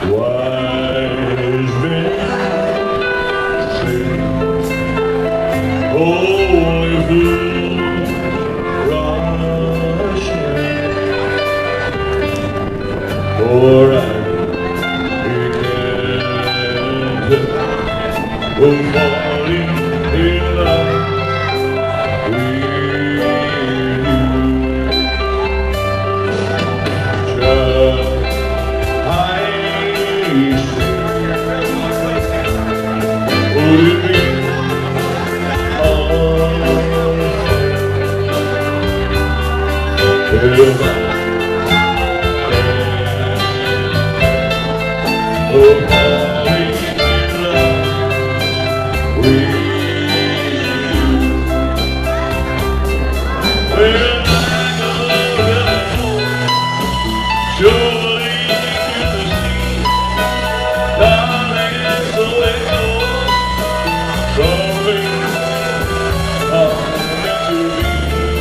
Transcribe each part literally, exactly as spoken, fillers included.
Wise men say only fools rush in, for I can't from falling in love with you. Just I say, would it be unfair if I can't from falling in love with you? Well, I go home, surely to the sea, darling, so it goes, something I'm meant to be.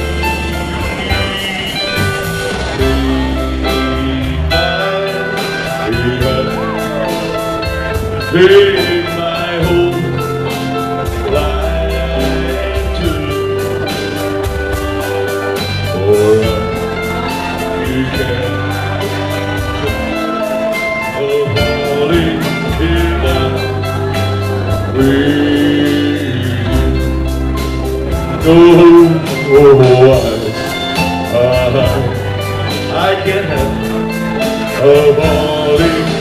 Take my whole life too, for you can't avoid it in love with you. Oh, oh, I, I, I can't help avoiding